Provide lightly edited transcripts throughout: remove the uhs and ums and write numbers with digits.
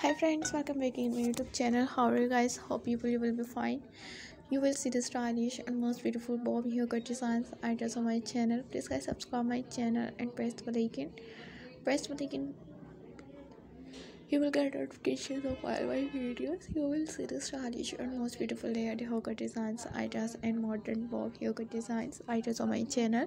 Hi friends, welcome back in my YouTube channel. How are you guys? Hope you will be fine. You will see the stylish and most beautiful bob haircut designs ideas on my channel. Please guys subscribe my channel and press the bell icon. Press the bell icon. You will get notifications of all my videos. You will see the stylish and most beautiful layered haircut designs ideas and modern bob haircut designs ideas on my channel.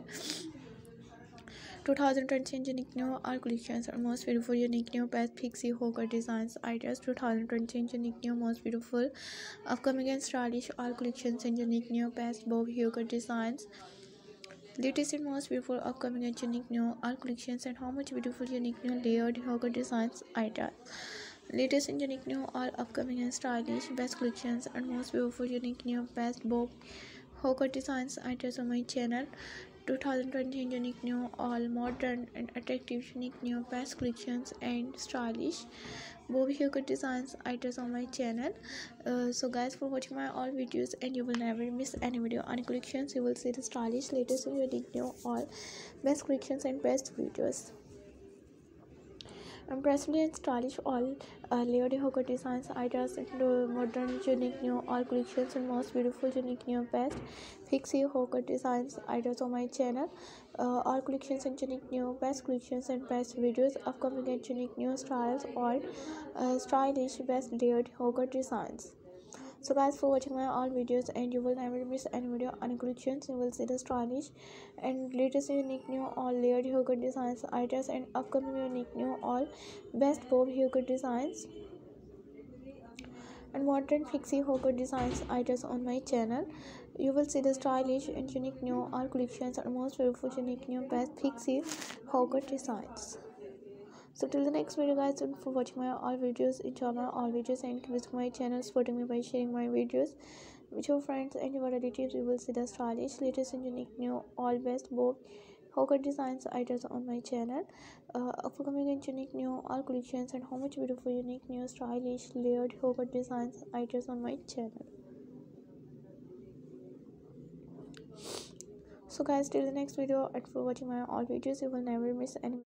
2020 unique new all collections are most beautiful unique new best pixie haircut designs ideas. 2020 unique new most beautiful upcoming and stylish all collections and unique new best bob haircut designs. Latest and most beautiful upcoming and unique new all collections and how much beautiful unique new layered haircut designs ideas. Latest and unique new all upcoming and stylish best collections and most beautiful unique new best bob haircut designs ideas on my channel. 2020 unique new all modern and attractive unique new best collections and stylish bob haircut designs ideas on my channel. So guys, for watching my all videos and you will never miss any video on collections, you will see the stylish latest and unique new all best collections and best videos. Impressively and stylish all layered haircut designs ideas and modern unique new all collections and most beautiful unique new best pixie haircut designs ideas on my channel. All collections and unique new best collections and best videos upcoming and unique new styles all stylish best layered haircut designs. So guys, for watching my all videos and you will never miss any video on collections, you will see the stylish and latest unique new all layered haircut designs ideas and upcoming unique new all best bob haircut designs and modern pixie haircut designs ideas on my channel. You will see the stylish and unique new all collections and most beautiful unique new best pixie haircut designs. So till the next video guys, thank you for watching my all videos. Enjoy my all videos and visit my channel, supporting me by sharing my videos with your friends and your relatives. You will see the stylish latest and unique new all best bob haircut designs ideas on my channel. Upcoming and unique new all collections and how much beautiful unique new stylish layered haircut designs ideas on my channel. So guys, till the next video and for watching my all videos, you will never miss any